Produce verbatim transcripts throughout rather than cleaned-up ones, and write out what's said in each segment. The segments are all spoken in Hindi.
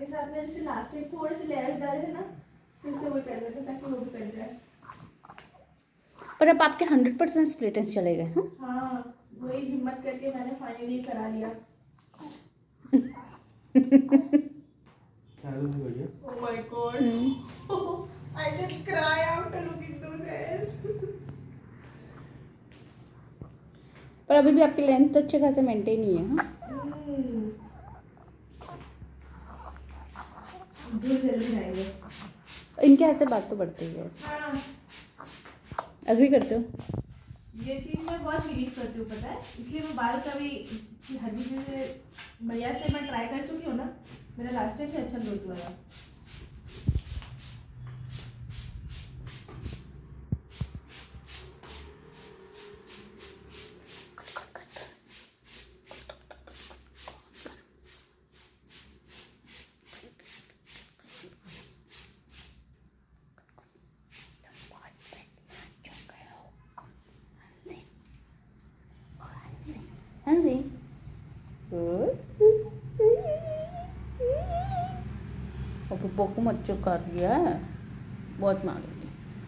आपके साथ में जैसे लास्ट टाइम थोड़े से लेयर्स डाले थे ना, फिर से वही कर देते हैं ताकि वो भी कट जाए। पर अब आपके हंड्रेड परसेंट स्प्लिट एंड्स चले गए हैं। हाँ वही हिम्मत करके मैंने फाइनली करा लिया। Oh my God! I just cry after looking those hairs. पर अभी भी आपकी लेंथ तो अच्छे खासे मेंटेन ही है। हाँ जल्दी आएंगे। इनके ऐसे बात तो बढ़ती ही है। हाँ अग्री करते हो? ये चीज़ मैं बहुत बिलीव करती हूँ, पता है, इसलिए मैं बाल का भी हर चीज़ से बढ़िया से मैं ट्राई कर चुकी हूँ ना, मेरा लास्ट टाइम से अच्छा ग्रोथ हुआ है। हंसी ओके पोकू मच्छर कर दिया है, बहुत मारूंगी।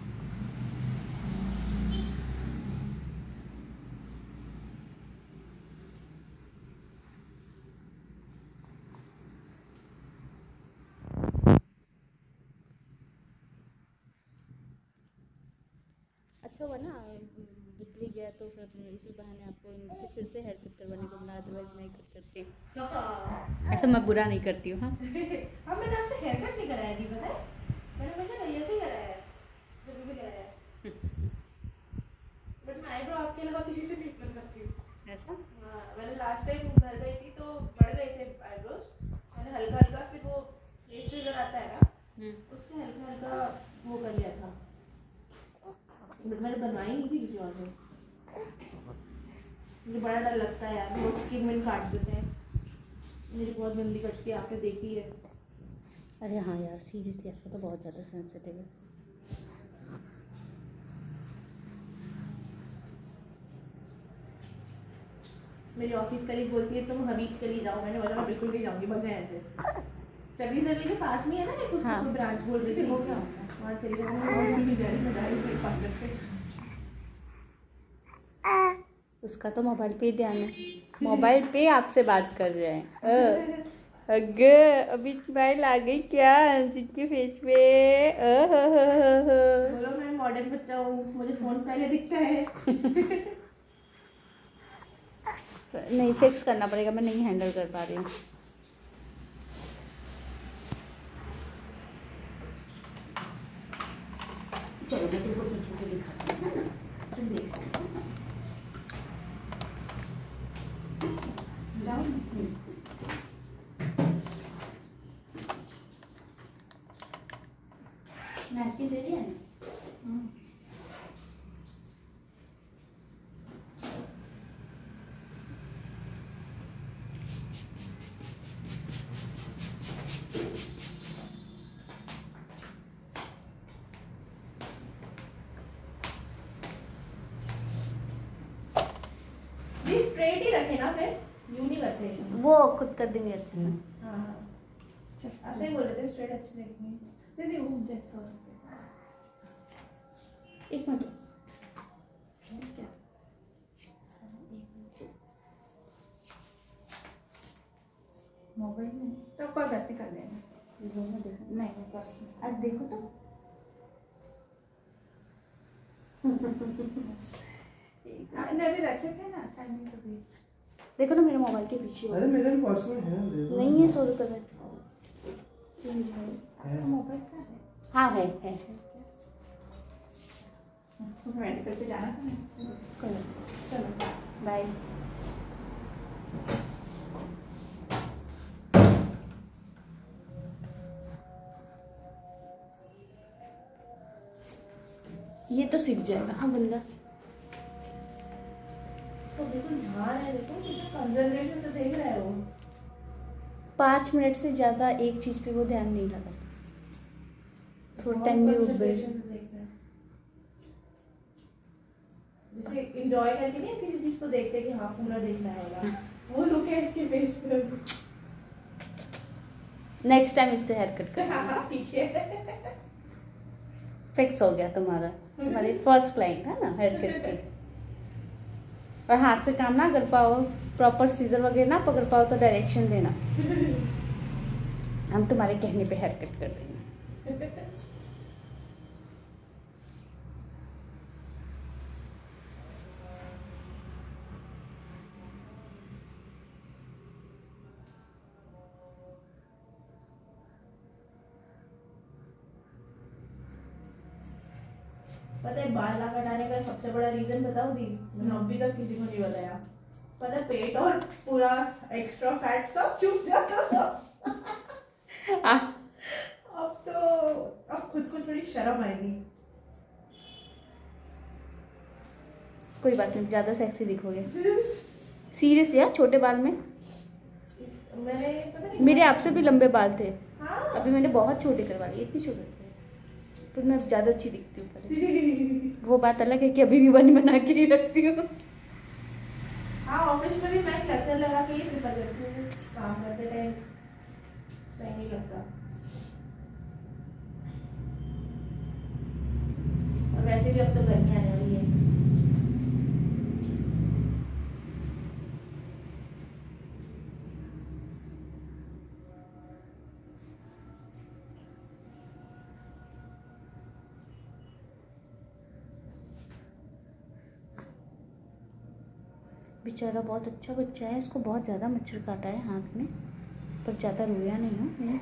अच्छा हुआ ना बिजली गया तो फिर इसी बहाने आपको इनसे फिर से हेयर कट करवाने को मिला, अदरवाइज नहीं कट करती। ऐसा मैं बुरा नहीं करती हूँ। हाँ हाँ मैंने आपसे हेयर कट नहीं कराया थी, पता है, मैंने हमेशा भैया से ही कराया है, जब भी कराया है। बट मैं आईब्रो आपके अलावा किसी से नहीं कर सकती हूँ। ऐसा? हाँ मैंने लास्ट टाइम घर गई थी तो बढ़ गए थे आईब्रोज, मैंने हल्का हल्का फिर वो फेस ट्रिगर आता है ना, उससे हल्का हल्का वो कर लिया था, बट मैंने बनवाई नहीं थी किसी और से। मुझे बड़ा डर लगता है यार, लोग स्किन में काट देते हैं, मेरी बहुत गंदी कटती है, आपने देखी है। अरे हाँ यार सीरियसली आपको तो बहुत ज़्यादा सेंसिटिव है। मेरी ऑफिस कलीग बोलती है तुम हबीब चली जाओ, मैंने बोला मैं बिल्कुल नहीं जाऊंगी, बंद है ऐसे। चबी सर्विस के पास में है ना, मैं कुछ हाँ। ब्रांच बोल रही थी, वो क्या वहाँ चली जाऊंगी, मैं नहीं जा रही, मैं जा रही हूँ पार्टनर पे। उसका तो मोबाइल पे ही ध्यान है, मोबाइल पे आपसे बात कर रहे हैं। अगे अभी स्माइल आ गई क्या जिनके फेस पे? बोलो मैं मॉडर्न बच्चा हूँ, मुझे फोन पहले दिखता है। नहीं फिक्स करना पड़ेगा, मैं नहीं हैंडल कर पा रही हूँ। चलो मैं तुमको पीछे से दिखाती हूँ, है ना, तुम देखो। जाओ नैपकिन दे दिया है। ये स्ट्रेट ही रखे ना, फिर यूं नहीं करते इसमें। वो खुद कर देंगे अच्छे से। हाँ हाँ चल आप सही बोल रहे थे, स्ट्रेट अच्छे देखने नहीं नहीं वो जैसा। एक मिनट मोबाइल में तो कोई बात नहीं, कर लेना। नहीं बस अब देखो तो। आपने अभी रखे थे ना टाइमिंग तो भी देखो ना मेरे मोबाइल के पीछे। अरे मेरे पर्स में है, देखो नहीं है सौ रुपये में चेंज है। आपका मोबाइल का है? हाँ है है मेडिकल पे जाना था ना, चलो बाय। ये तो सीख जाएगा हाँ बंदा। तो बिल्कुल ध्यान है, देखो कितना कंसंट्रेशन से देख रहा है वो। पाँच मिनट से ज़्यादा एक चीज़ पे वो ध्यान नहीं लगा, थोड़ा टाइम भी उठ गई। जैसे एंजॉय करके नहीं किसी चीज को देखते कि हाँ पूरा देखना है वाला, वो लुक है इसके फेस पे। नेक्स्ट टाइम इससे हेयर कट कर हाँ, ठीक है। फिक्स हो गया तुम्हारा, तुम्हारी फर्स्ट क्लाइंट है ना हेयर कट की। और हाथ से काम ना कर पाओ, प्रॉपर सीजर वगैरह ना पकड़ पाओ तो डायरेक्शन देना, हम तुम्हारे कहने पे हेयर कट कर देंगे। पता है बाल ना कटाने का सबसे बड़ा रीजन बताऊं दी, मैंने अभी तक किसी को नहीं बताया। पता है पेट और पूरा एक्स्ट्रा फैट सब चुप जाता था। अब तो अब खुद को थोड़ी शर्म आएगी। कोई बात नहीं, ज्यादा सेक्सी दिखोगे। सीरियसली यार, छोटे बाल में मैंने पता नहीं मेरे आपसे भी लंबे बाल थे, हाँ। अभी मैंने बहुत छोटे करवा लिए, इतने छोटे थे पर मैं ज्यादा अच्छी दिखती हूँ पहले। वो बात अलग है कि अभी भी बन बना के ही रखती हूँ। हाँ ऑफिस में भी मैं क्लचर लगा के ही प्रेफर करती हूँ, काम करते टाइम सही नहीं लगता। और वैसे भी अब तो गर्मी आने वाली है। बेचारा बहुत अच्छा बच्चा है, इसको बहुत ज़्यादा मच्छर काटा है हाथ में, पर ज़्यादा रोया नहीं हूँ।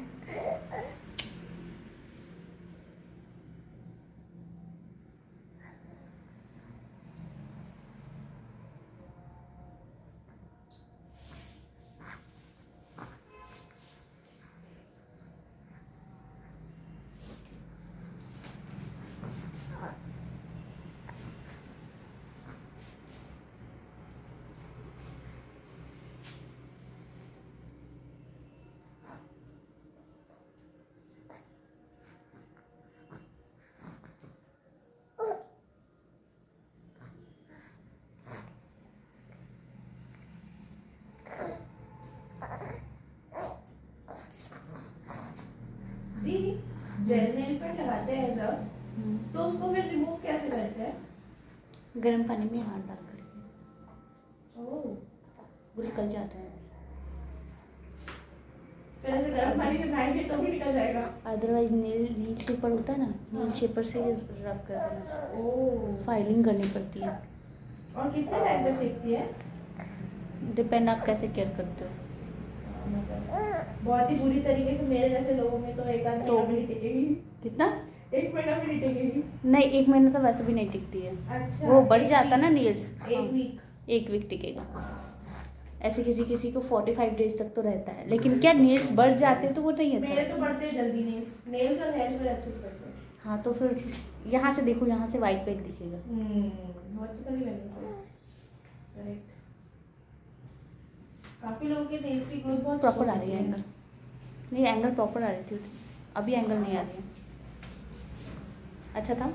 दी जेल नेल पेंट लगाते हैं जब, तो उसको फिर रिमूव कैसे करते हैं? गर्म पानी में हाथ डाल कर ओह, वो निकल जाता है। फिर ऐसे गर्म पानी से नहाएंगे तो भी निकल जाएगा। अदरवाइज नील नील शेपर होता है ना, नील शेपर से रब कर देना, ओह, फाइलिंग करनी पड़ती है। और कितने टाइम तक टिकती है? डिपेंड आप कैसे केयर करते हो। बहुत ही बुरी तरीके से मेरे जैसे लोगों में तो एक आध तो महीना भी भी- नहीं टिकेगी। कितना? एक महीना भी नहीं टिकेगी। नहीं, एक महीना तो वैसे भी नहीं टिकती है। अच्छा, वो बढ़ एक जाता ना वीक- नील्स। एक वीक। एक वीक टिकेगा। ऐसे किसी किसी को फोर्टी फाइव डेज तक तो रहता है, लेकिन क्या नील्स बढ़ जाते हैं तो वो नहीं अच्छा। मेरे तो बढ़ते हैं जल्दी नेल्स, नेल्स और हेयर्स मेरे अच्छे से बढ़ते हैं। हाँ तो फिर यहाँ से देखो, यहाँ से वाइट वाइट दिखेगा। हम्म, वो अच्छे तो नहीं लगेगा। करेक्ट। काफी लोगों के नेल्स की ग्रोथ बहुत प्रॉपर slow आ रही है होती एंगल। नहीं, एंगल प्रॉपर आ रही थी, अभी एंगल नहीं आ रही है। अच्छा था।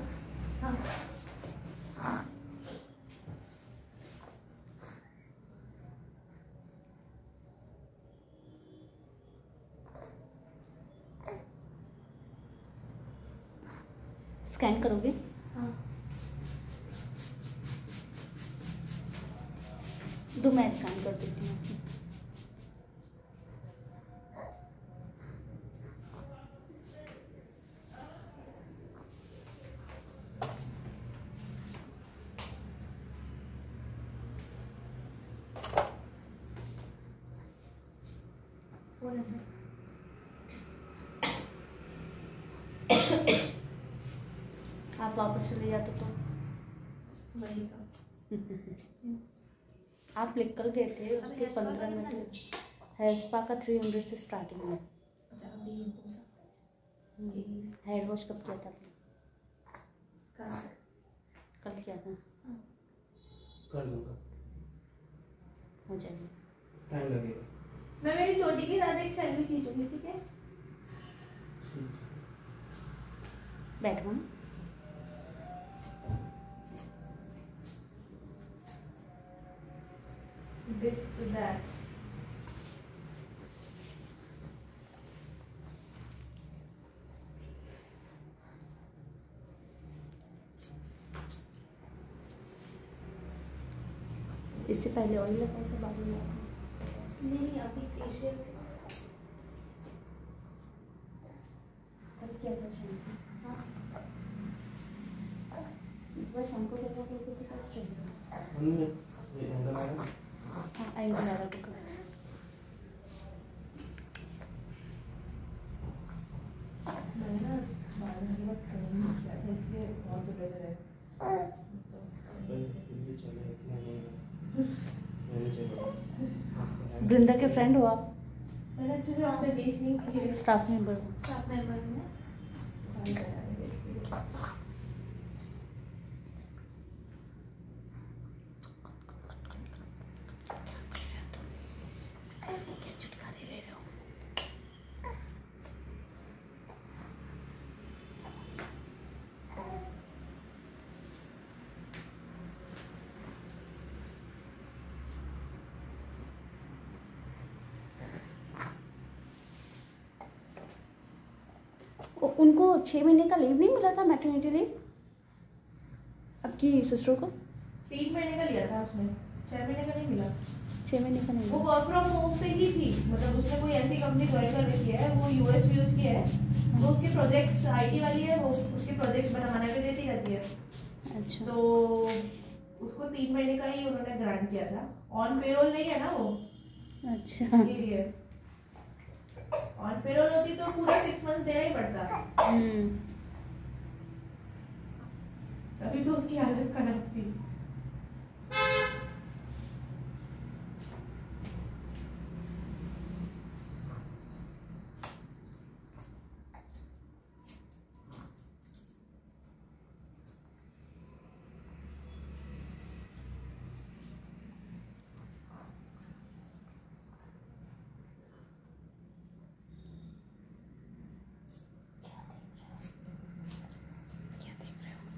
हाँ। स्कैन करोगे? हाँ। दो मैं स्कैन कर देती हूँ। आप वापस चले जाते तो वही तो। आप लिख कर गए थे उसके पंद्रह मिनट। हेयर स्पा का थ्री हंड्रेड से स्टार्टिंग है। अच्छा, अभी ये हो सकता हेयर वॉश कब किया था आपने? है। कल किया था। कर दूंगा, हो जाएगा। टाइम लगेगा। मैं मेरी चोटी के साथ एक सेल्फी खींचूंगी, ठीक है? बैठो ना। This to that. इससे पहले ऑयल लगाओ तो बाद में लगाओ। नहीं अभी फेशियल क्या था शैम्पू? हाँ वो शैम्पू लगा के तो फर्स्ट है। हमने ये एंगल आया हाँ एंगल आ रहा है। मैंने ना बाल में बहुत कम किया था इसलिए बहुत बेटर है। ये चले इतना नहीं मैंने चला वृंदा के फ्रेंड हो आप? मैंने अच्छे से उसका टेस्ट नहीं किया। स्टाफ मेंबर हो? स्टाफ मेंबर में बाल बनाने के लिए। ऐसे क्या चुटकारे ले रहे हो? उ- उनको छः महीने का लीव नहीं मिला था, मैटरनिटी लीव, आपकी सिस्टर को? तीन महीने का लिया था उसने, छह महीने का नहीं मिला। छः महीने का नहीं वो मिला। वर्क फ्रॉम होम पे ही थी, मतलब उसने कोई ऐसी कंपनी ज्वाइन कर रखी है, वो यूएस व्यूज की है, तो उसके प्रोजेक्ट्स आईटी वाली है, वो उसके प्रोजेक्ट्स बना बना के देती रहती है। अच्छा तो उसको तीन महीने का ही उन्होंने ग्रांट किया था। ऑन पेरोल नहीं है ना वो, अच्छा इसके लिए। ऑन पेरोल होती तो पूरा सिक्स मंथ्स देना ही पड़ता। हम्म तभी तो उसकी हालत खराब थी। क्या देख रहे हो?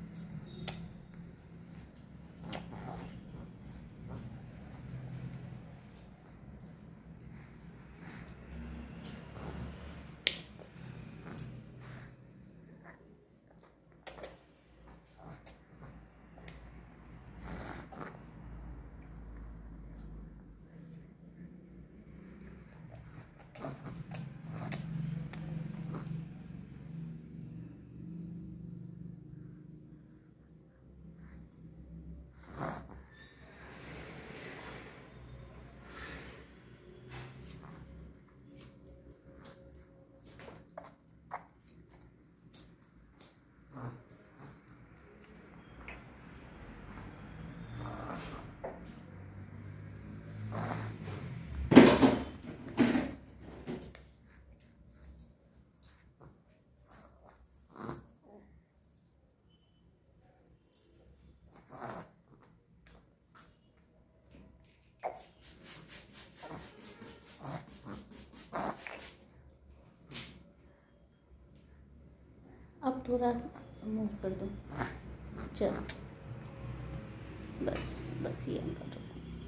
अब थोड़ा मूव कर दो, चल बस बस ये एंगल रखो।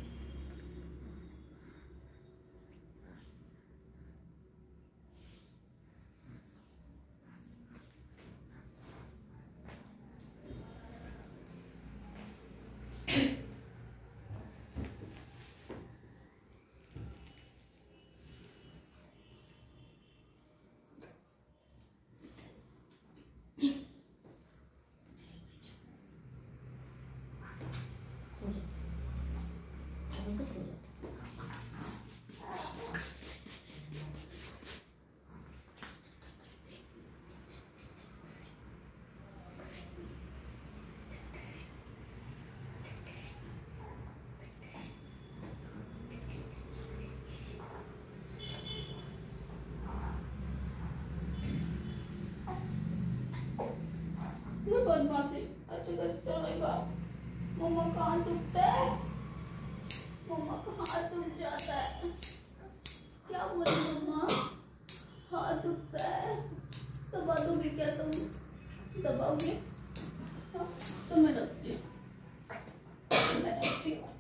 क्यों बदमाशी अच्छे से चलेगा। मम्मा कहाँ दुखता है, मम्मा का हाथ दुख जाता है। क्या बोले मम्मा, हाथ दुखता है, दबा दोगे क्या तुम? दबाओगे? हाँ, तो मैं रखती हूँ, मैं रखती हूँ।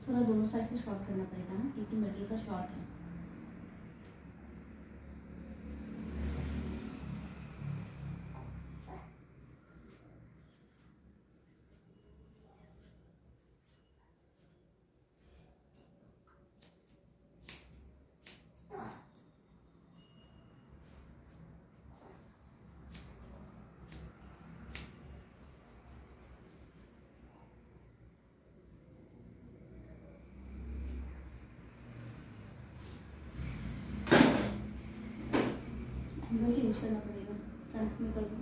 थोड़ा दोनों साइड से शॉर्ट करना पड़ेगा ना, क्योंकि मिडिल का शॉर्ट है। एंगल चेंज करना पड़ेगा, फ्रंट में कर दो।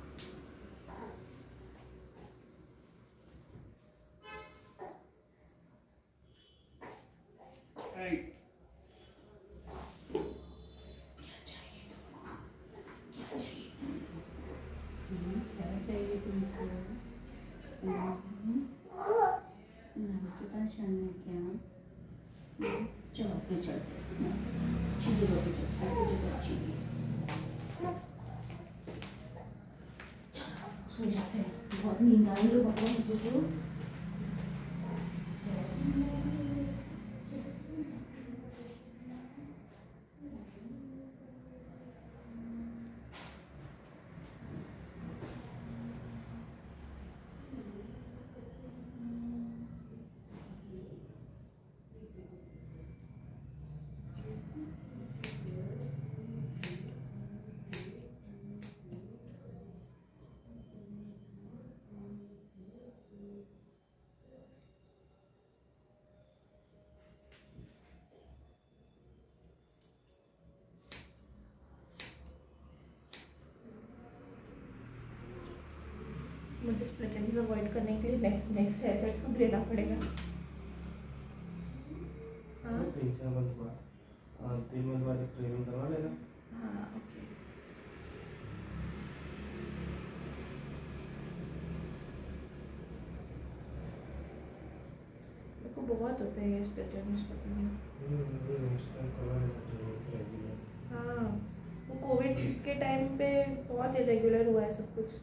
चलो अपने चलते चीज़ें होती चलती सो जाते हैं। बहुत नींद आ रही है बाबा मुझे तो। मुझे स्प्लिट एंड्स अवॉइड करने के लिए नेक्स्ट नेक्स्ट हेयर कट कब लेना पड़ेगा? हाँ तीन चार मंथ बाद, हाँ, तीन मंथ बाद एक ट्रेनिंग करवा लेना। हाँ ओके। मेरे को बहुत होते हैं ये स्प्लिट एंड्स पता नहीं। हम्म, नेक्स्ट टाइम करवा लेना ट्रेनिंग रेगुलर। हाँ वो कोविड के टाइम पे बहुत इरेगुलर हुआ है सब कुछ।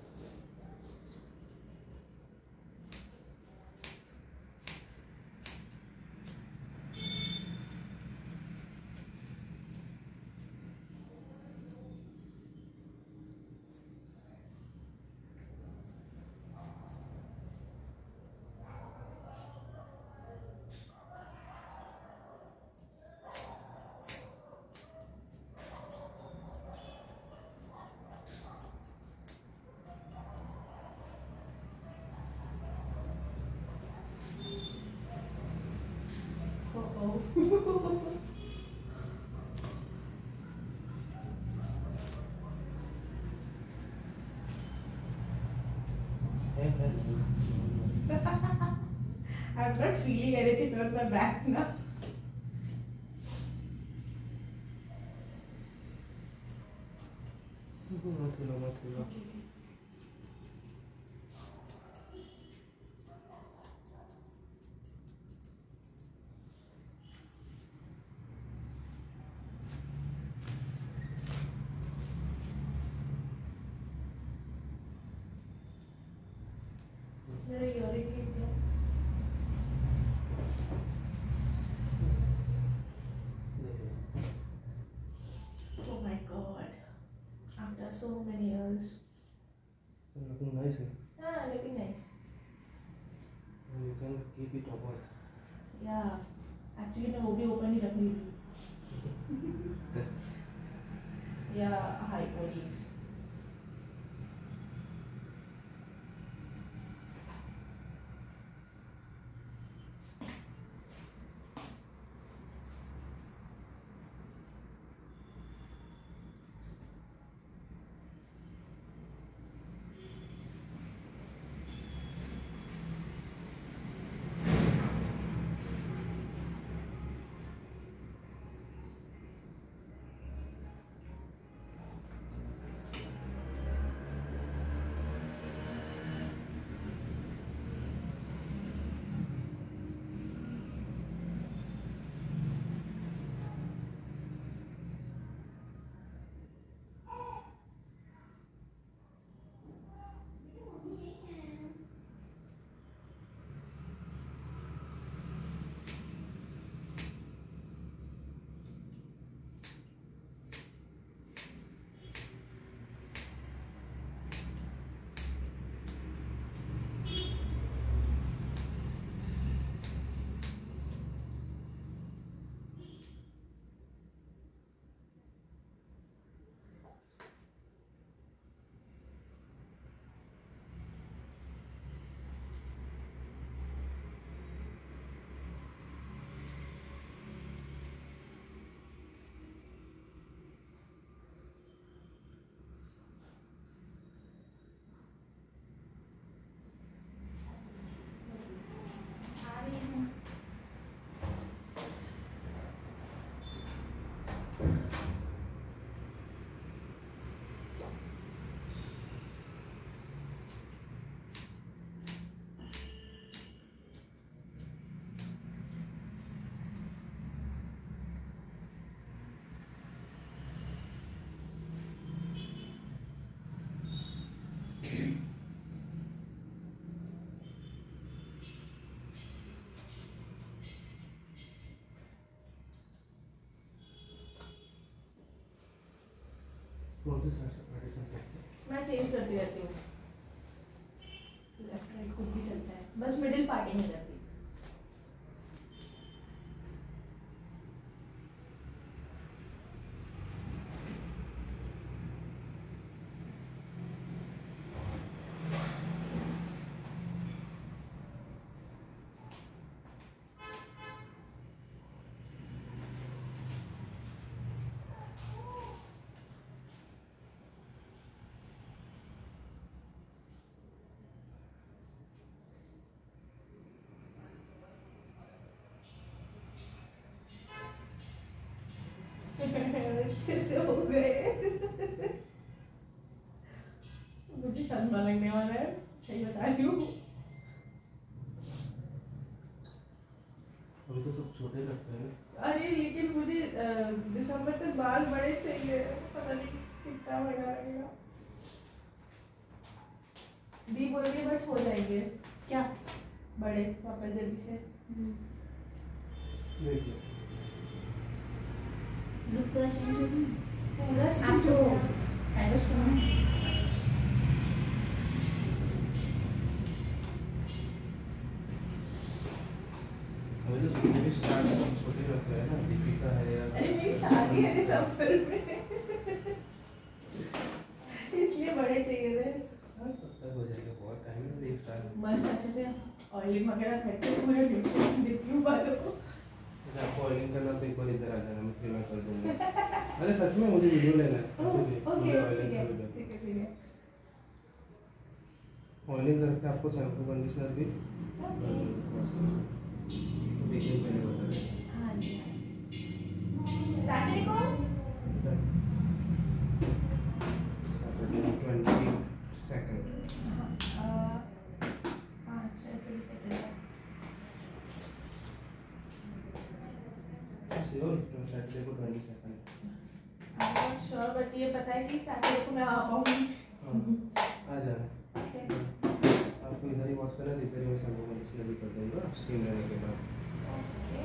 है है I'm not feeling anything on my back now. मत लो मत लो। मेरा ईयरिंग कितना? Oh my god. After so many years. Looking nice, eh? Ah, looking nice. You can keep it open. Yeah. Actually मैं वो भी open ही रख रही थी. Yeah, high ponies. कौन सी साइड से पार्टी चलते हैं? मैं चेंज करती रहती हूँ, लेफ्ट राइट कुछ भी चलता है, बस मिडिल पार्टी नहीं रहती। कैसे हो गए? मुझे शर्मा लगने वाला है, सही बता रही हूँ। अभी तो सब छोटे लगते हैं। अरे लेकिन मुझे अ, दिसंबर तक बाल बड़े चाहिए, पता नहीं कितना महीना लगेगा। दी बोल रही है बट हो जाएंगे क्या? बड़े वापस जल्दी से। देखिए लुक पूरा चेंज हो गया। पूरा आप चेंज तो हो गया। हेयर वॉश करना है। अभी तो मेरी स्टार्ट सब छोटे लगते हैं ना, दीपिका है या अरे मेरी शादी है दिसंबर में, इसलिए बड़े चाहिए थे। हाँ, तब तक हो जाएगा, बहुत टाइम है, एक साल। मस्त अच्छे से ऑयलिंग वगैरह करके पूरे देती हूँ बालों को। अगर आपको ऑयलिंग करना तो एक बार इधर आ जाना, मैं फिर मैं कर दूंगा। अरे सच में मुझे वीडियो लेना है, ऐसे भी ओके मुझे ठीक ऑयलिंग है कर दो। ठीक है ठीक है। ऑयलिंग करके आपको शैम्पू कंडीशनर भी देखिए पहले बता दें। हाँ जी हाँ जी। सैटरडे को Saturday twenty second. Sure Saturday को ट्वेंटी सेकंड। श्योर बट ये पता है कि सैटरडे को मैं आ पाऊंगी। हाँ आ जाना। ओके आपको इधर ही वॉच करना, इधर ही मैं शैम्पू कंडीशनर भी कर दूंगा स्क्रीन लेने के बाद। ओके।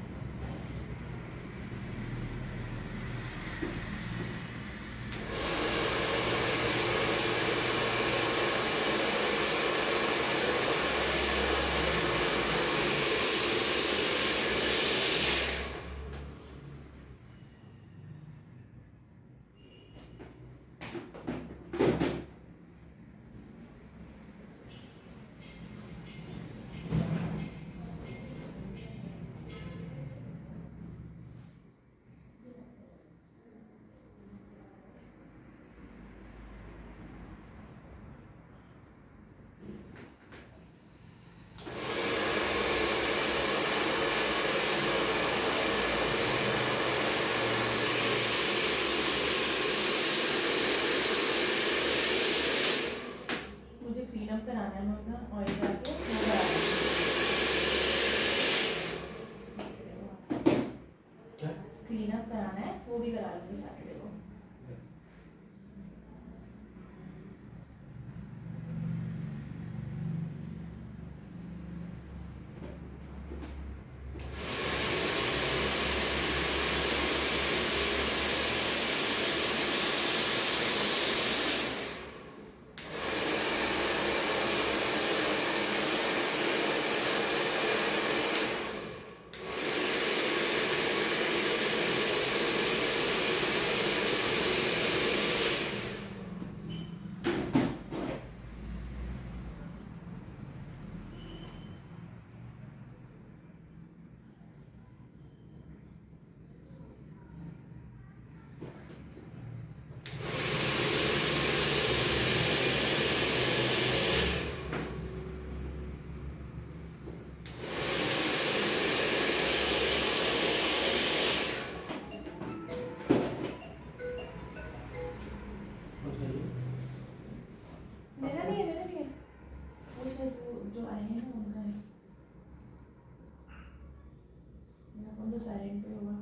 मुझे क्लीन अप कराना है, मैं अपना ऑयल डाल के वो करा दूंगी। क्या? क्लीन अप कराना है, वो भी करा लूंगी सैटरडे को। मेरा नहीं है, मेरा नहीं है, वो शायद वो जो आए हैं ना उनका है। मेरा फोन तो साइलेंट पे होगा।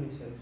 सेल्स।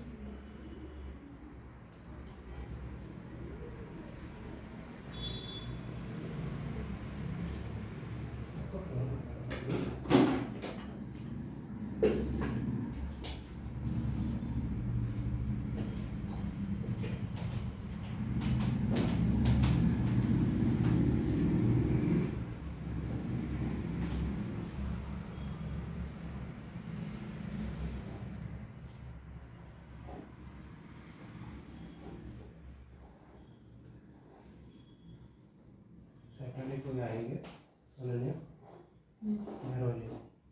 सैटरडे को आएंगे अनन्या मेहरौली।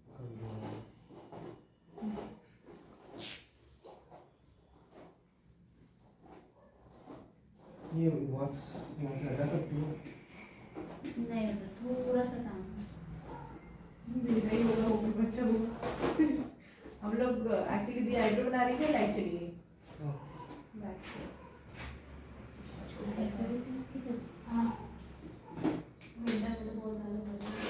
ये वॉच यहाँ से हटा सकती हो? नहीं होता, थोड़ा सा काम है। नहीं होगा, वो भी बच्चा होगा। हम लोग एक्चुअली दी आईब्रो बना रही थी, लाइट चली गई। बैक से हाँ विंटर में तो बहुत ज़्यादा हो जाता है।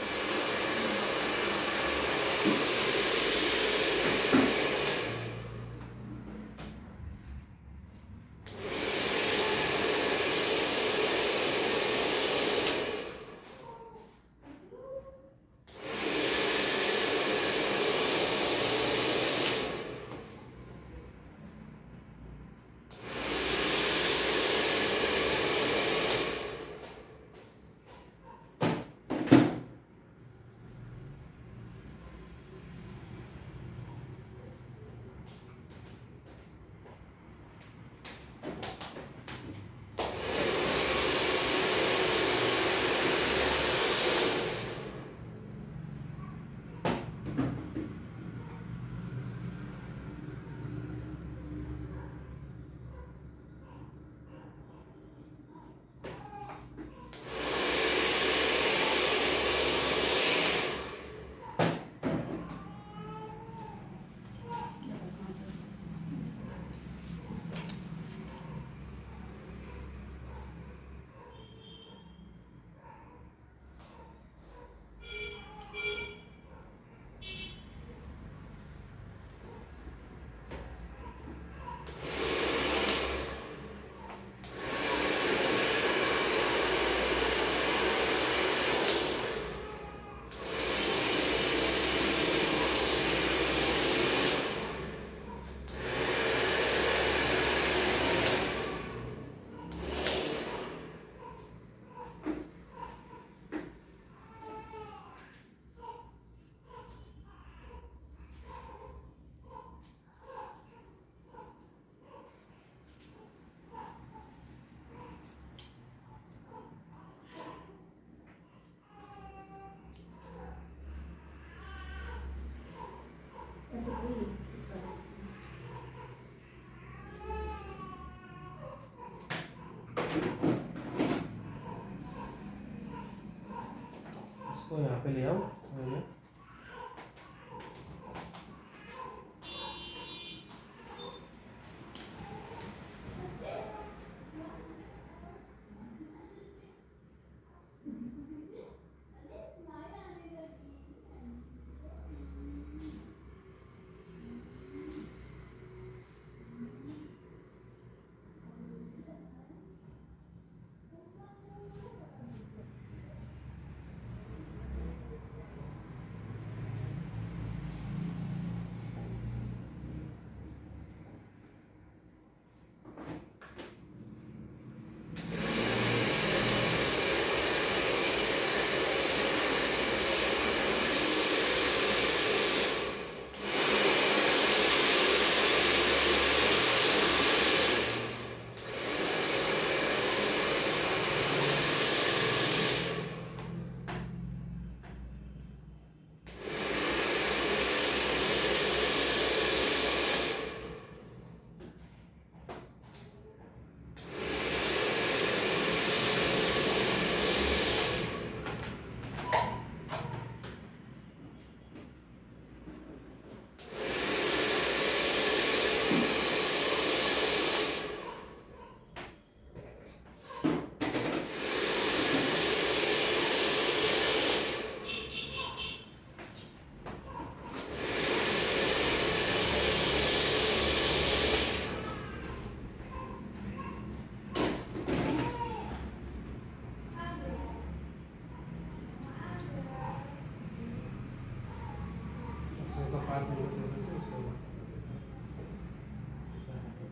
इसको यहाँ पे ले आओ। मैंने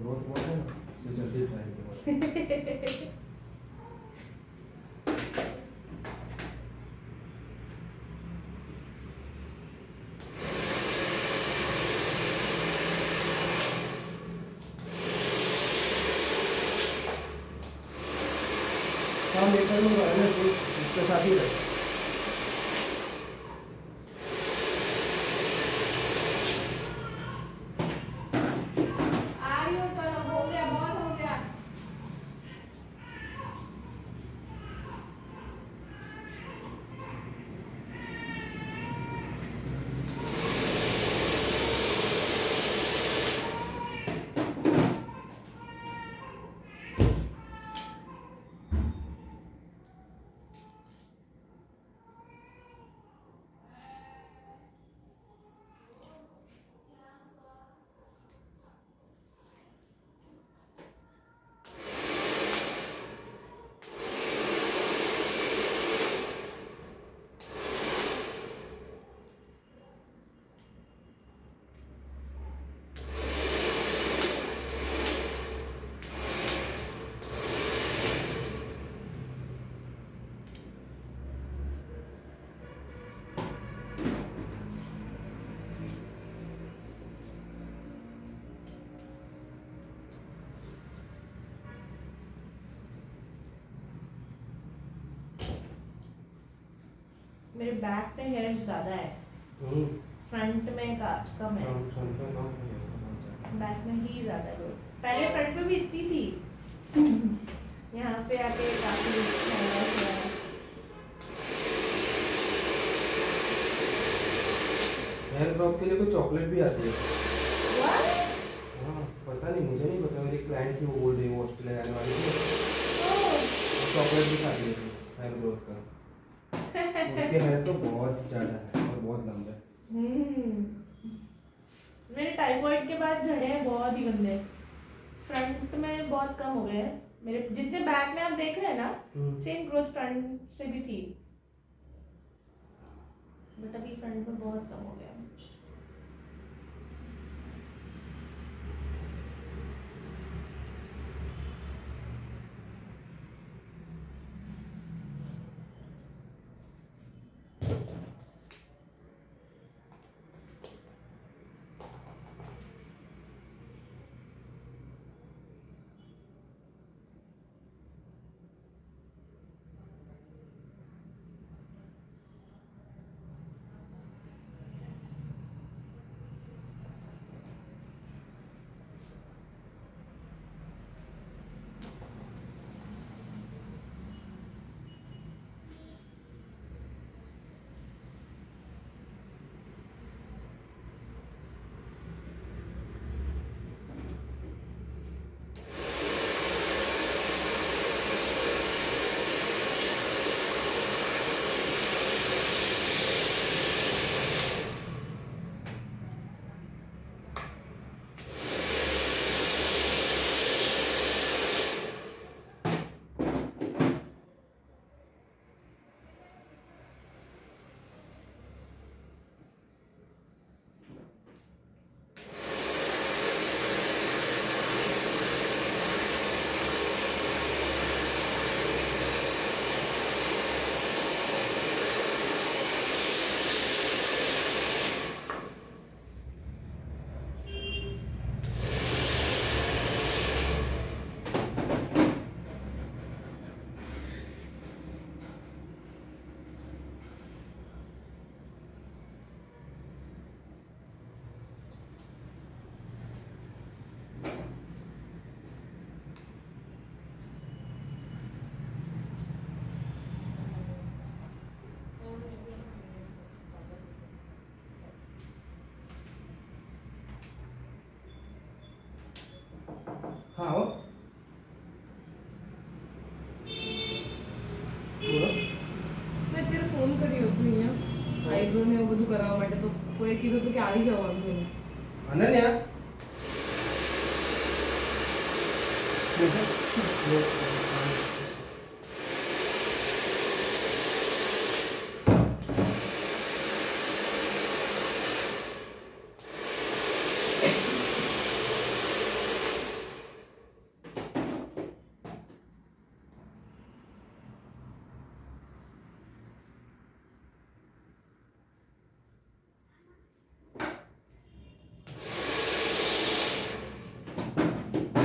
ग्रोथ बहुत है ना, इससे जल्दी ट्राई करो। हाँ लेकर लूँगा ना, इसके साथ ही रहे। आ रही हो, चलो हो गया, बहुत हो गया। मेरे बैक पे हेयर ज्यादा है, हम्म फ्रंट में का कम है, हम फ्रंट में काम करेंगे। बैक में ही ज्यादा है। पहले फ्रंट में भी इतनी थी, यहाँ पे आके काफी महंगा हुआ है। हेयर ग्रोथ के लिए कोई चॉकलेट भी आती है। What? हाँ पता नहीं, मुझे नहीं पता, मेरी क्लाइंट थी वो बोल रही है, वो ऑस्ट्रेलिया जाने वाली थी, Oh, चॉकलेट भी खा रही थी हेयर ग्रोथ का। उसके हेयर तो बहुत ज़्यादा है और बहुत लंबे हैं। हम्म। मेरे टाइफाइड के बाद झड़े हैं बहुत ही गंदे, फ्रंट में बहुत कम हो गए हैं मेरे। जितने बैक में आप देख रहे हैं ना, हम्म। सेम ग्रोथ फ्रंट से भी थी, बट अभी फ्रंट में बहुत कम हो गया। हाँ हो બોલો મેં અત્યારે ફોન કર્યો હતો અહીંયા આઈબ્રો ને એવું બધું કરાવવા માટે, તો કોઈ કીધું હતું કે આવી જવાનું એમ. અનન્યા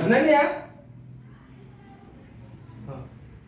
हंसना नहीं यार। हाँ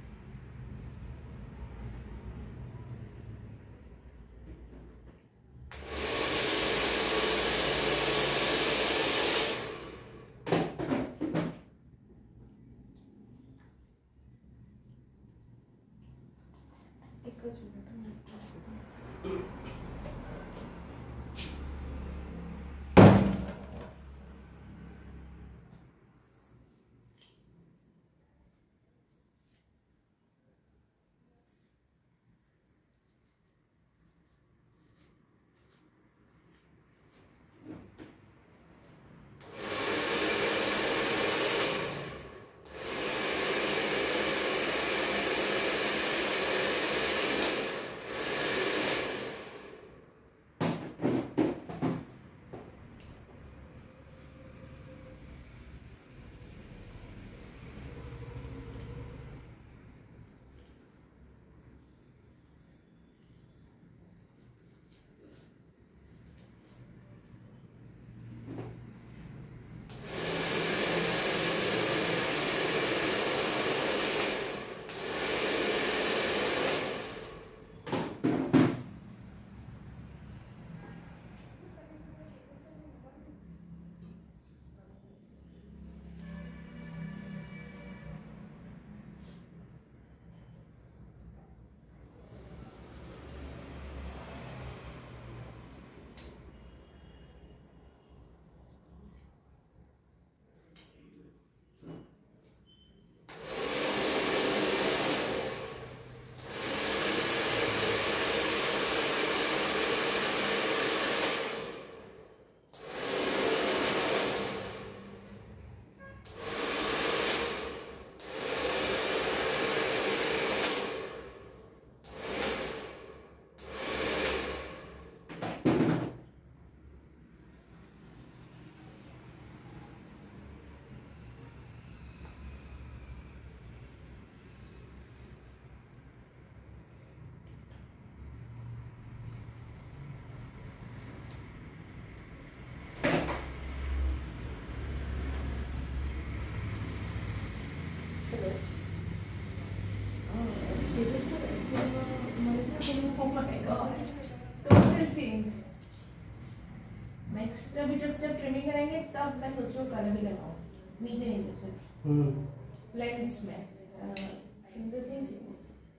नेक्स्ट अभी जब जब ट्रिमिंग कराएंगे तब मैं सोच रहा हूँ कलर भी लगाऊँ, नीचे नीचे सिर्फ हम्म लेंस में फ्रिंजेस नहीं चाहिए।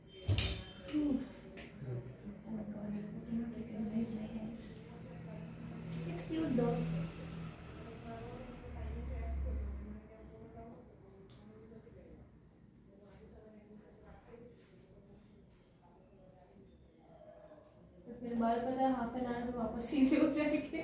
Oh my God, it's nice. It's cute though. मेरे बाल पता है हाफ एन आवर में वापस सीधे हो जाएंगे।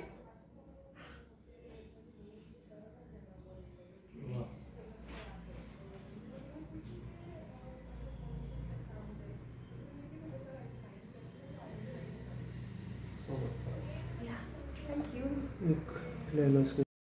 सो Yeah, thank you. एक ले लो इसके